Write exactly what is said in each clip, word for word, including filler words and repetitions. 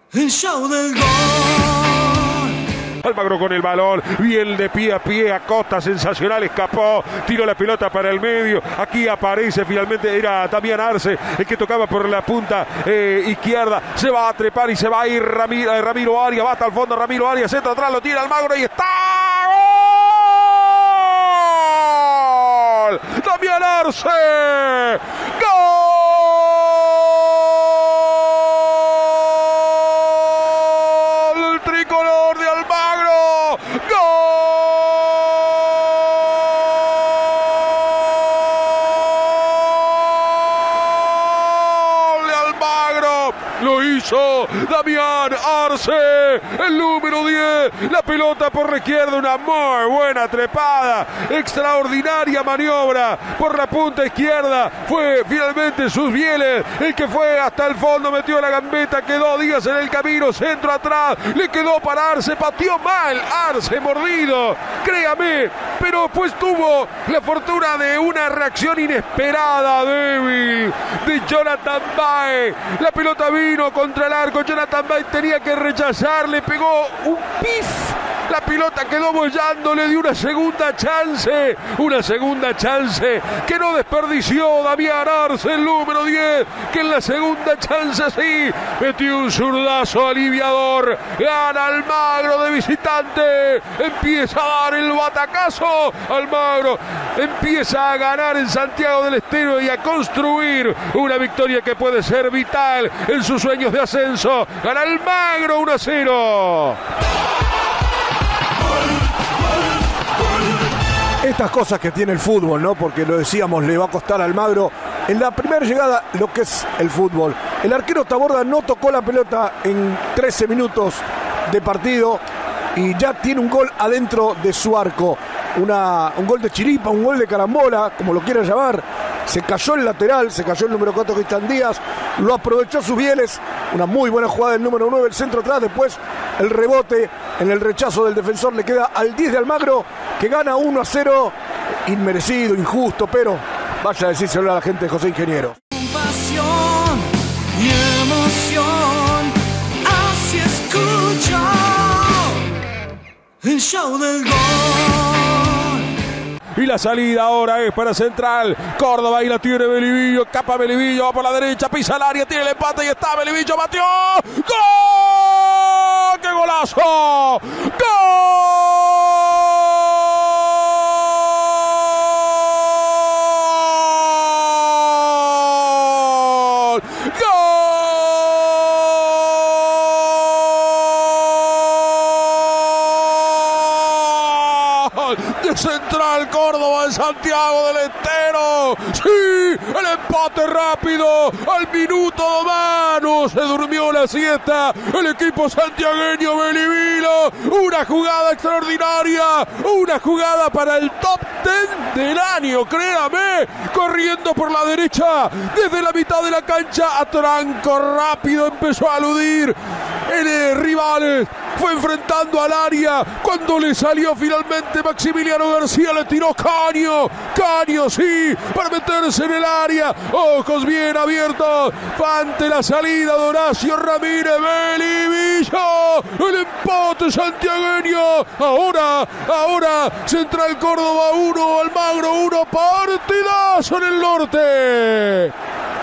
El show del gol. Almagro con el balón, bien de pie a pie, Acosta, sensacional, escapó, tiró la pelota para el medio, aquí aparece finalmente, era Damián Arce, el que tocaba por la punta eh, izquierda, se va a trepar y se va a ir Ramiro, eh, Ramiro Arias, va hasta el fondo Ramiro Arias, centro atrás, lo tira Almagro y está... ¡Gol! Damián Arce, ¡gol! Tricolor de Almagro, ¡gol de Almagro! Lo hizo Damián Arce, el número diez, la pelota por la izquierda, una muy buena trepada, extraordinaria maniobra por la punta izquierda, fue finalmente Susbieles el que fue hasta el fondo, metió la gambeta, quedó Díaz en el camino, centro atrás, le quedó para Arce, pateó mal, Arce mordido, créame, pero pues tuvo la fortuna de una reacción inesperada, débil, de Jonathan Bae, la pelota vino contra el arco, Jonathan Bae tenía que rechazar, le pegó un pif, la pelota quedó bollando, le dio una segunda chance, una segunda chance que no desperdició Damián Arce, el número diez, que en la segunda chance sí, metió un zurdazo aliviador, gana Almagro de visitante, empieza a dar el batacazo, Almagro empieza a ganar en Santiago del Estero y a construir una victoria que puede ser vital en sus sueños de ascenso, gana Almagro uno a cero. Estas cosas que tiene el fútbol, ¿no? Porque lo decíamos, le va a costar a Almagro en la primera llegada lo que es el fútbol. El arquero Taborda no tocó la pelota en trece minutos de partido y ya tiene un gol adentro de su arco. Una, un gol de chiripa, un gol de carambola, como lo quieran llamar. Se cayó el lateral, se cayó el número cuatro Cristian Díaz, lo aprovechó Susbieles, una muy buena jugada del número nueve, el centro atrás, después el rebote en el rechazo del defensor le queda al diez de Almagro, que gana uno a cero, inmerecido, injusto, pero vaya a decírselo a la gente de José Ingeniero. Pasión y emoción, así escucho el show del gol. Y la salida ahora es para Central. Córdoba y la tiene Belivillo. Capa Belivillo, va por la derecha, pisa el área, tiene el empate y está Belivillo, batió. ¡Gol! ¡Qué golazo! ¡Gol! ¡Gol! De Central Córdoba en Santiago del Estero. Sí, el empate rápido al minuto dos manos. Se durmió la siesta el equipo santiagueño. Belivillo, una jugada extraordinaria, una jugada para el top diez del año, créame, corriendo por la derecha desde la mitad de la cancha a tranco rápido, empezó a aludir en rivales, fue enfrentando al área, cuando le salió finalmente Maximiliano García, le tiró Caño, Caño sí, para meterse en el área, ojos bien abiertos, ante la salida de Horacio Ramírez. Belivillo, el empate santiagueño, ahora, ahora, Central Córdoba uno, Almagro uno, partidazo en el norte.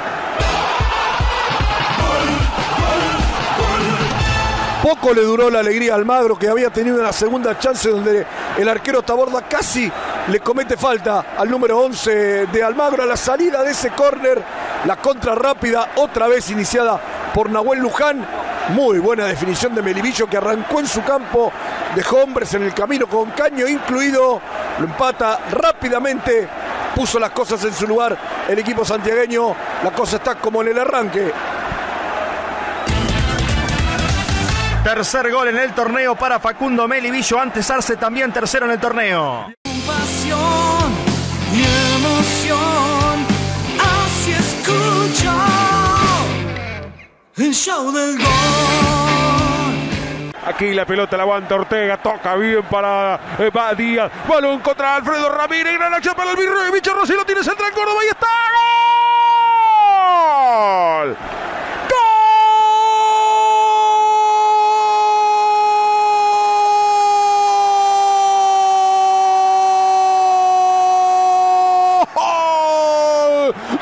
Poco le duró la alegría a Almagro, que había tenido una segunda chance donde el arquero Taborda casi le comete falta al número once de Almagro a la salida de ese córner. La contra rápida, otra vez iniciada por Nahuel Luján. Muy buena definición de Belivillo, que arrancó en su campo, dejó hombres en el camino con Caño incluido, lo empata rápidamente, puso las cosas en su lugar el equipo santiagueño. La cosa está como en el arranque. Tercer gol en el torneo para Facundo Belivillo, antes Arce también tercero en el torneo. Pasión y emoción, así escucho el show del gol. Aquí la pelota la aguanta Ortega, toca bien para eh, Díaz, balón contra Alfredo Ramírez, gran acción para el Virrey, Bicho Rossi lo tiene Central Córdoba y está. ¡Gol! ¡Gol!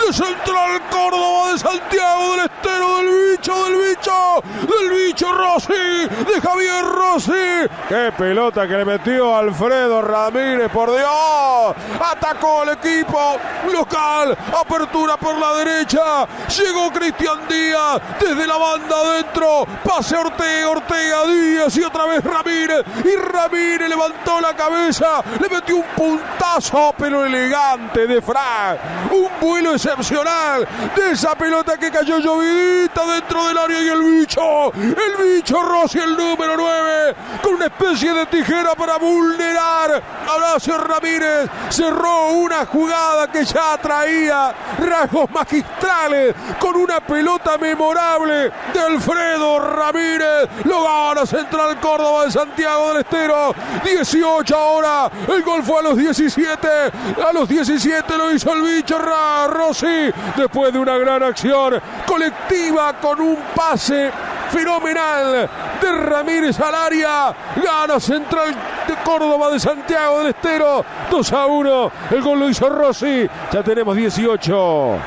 de Central Córdoba, de Santiago del Estero, del bicho, del bicho, del bicho Rossi, de Javier Rossi. ¡Qué pelota que le metió Alfredo Ramírez, por Dios! Atacó el equipo local, apertura por la derecha, llegó Cristian Díaz desde la banda adentro, pase Ortega, Ortega, Díaz y otra vez Ramírez, y Ramírez levantó la cabeza, le metió un puntazo pero elegante de Frank, un vuelo excepcional de esa pelota que cayó llovidita dentro del área, y el bicho, el bicho Rossi, el número nueve, con una especie de tijera para vulnerar a Horacio Ramírez, cerró una jugada que ya traía rasgos magistrales con una pelota memorable de Alfredo Ramírez. Lo gana Central Córdoba de Santiago del Estero, dieciocho ahora, el gol fue a los diecisiete, a los diecisiete lo hizo el bicho Rossi, después de una gran acción colectiva con un pase fenomenal de Ramírez al área. Gana Central de Córdoba de Santiago del Estero, dos a uno, el gol lo hizo Rossi, ya tenemos dieciocho.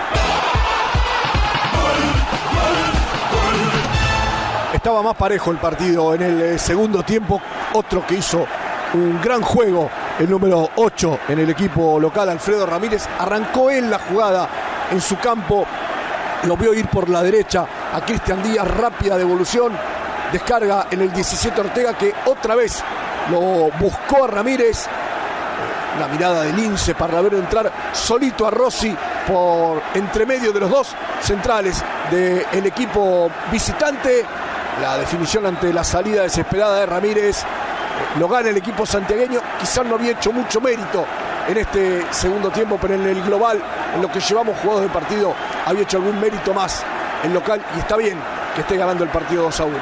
Estaba más parejo el partido en el eh, segundo tiempo. Otro que hizo un gran juego, el número ocho en el equipo local, Alfredo Ramírez. Arrancó él la jugada en su campo, lo vio ir por la derecha a Cristian Díaz, rápida devolución, descarga en el diecisiete Ortega, que otra vez lo buscó a Ramírez. La mirada de Lince para ver entrar solito a Rossi por entre medio de los dos centrales del equipo visitante. La definición ante la salida desesperada de Ramírez lo gana el equipo santiagueño. Quizás no había hecho mucho mérito en este segundo tiempo, pero en el global, en lo que llevamos jugados de partido, había hecho algún mérito más el local, y está bien que esté ganando el partido dos a uno.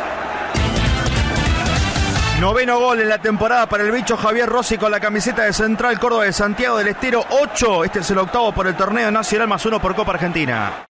Noveno gol en la temporada para el bicho Javier Rossi con la camiseta de Central Córdoba de Santiago del Estero, ocho. Este es el octavo por el torneo nacional, más uno por Copa Argentina.